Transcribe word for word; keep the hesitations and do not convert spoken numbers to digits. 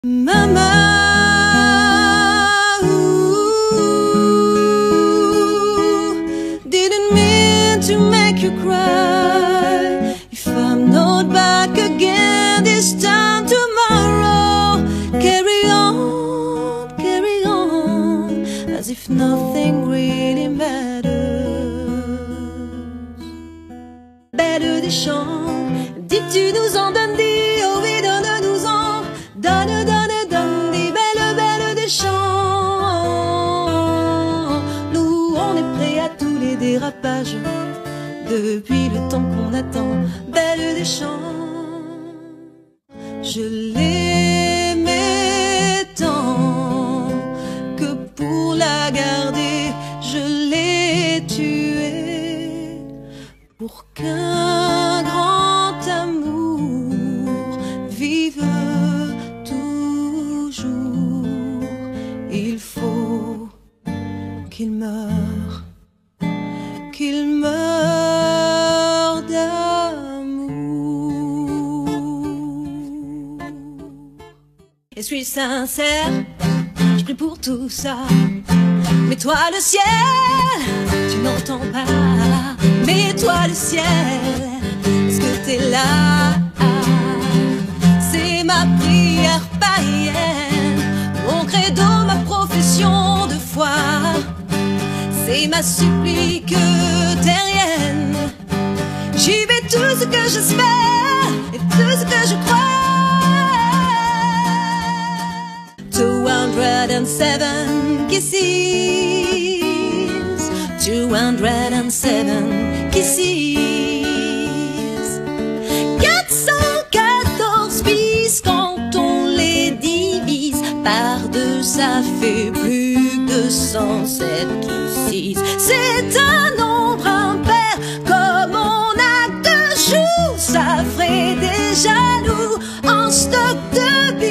Mama, ooh, didn't mean to make you cry. If I'm not back again this time tomorrow, carry on, carry on, as if nothing really matters. Belle des champs, dis tu nous en donnes dit, oh oui, donne-nous en, donne, donne, donne, dis belle, belle des champs. Nous, on est prêts à tous les dérapages, depuis le temps qu'on attend, belle des champs. Je l'aimais tant que pour la garder, je l'ai tuée. Pour qu'un grand amour vive toujours, il faut qu'il meure, qu'il meure d'amour. Et suis sincère, je prie pour tout ça. Mais toi le ciel, tu n'entends pas. Mais toi le ciel, est-ce que t'es là? C'est ma prière païenne, mon credo, ma profession de foi. C'est ma supplique terrienne. J'y vais tout ce que j'espère et tout ce que je crois. Two hundred and seven kisses, two hundred and seven kisses, quatre cent quatorze bis quand on les divise par deux, ça fait plus de cent sept kisses. C'est un nombre impair, comme on a deux jours, ça ferait déjà nous en stock de bis.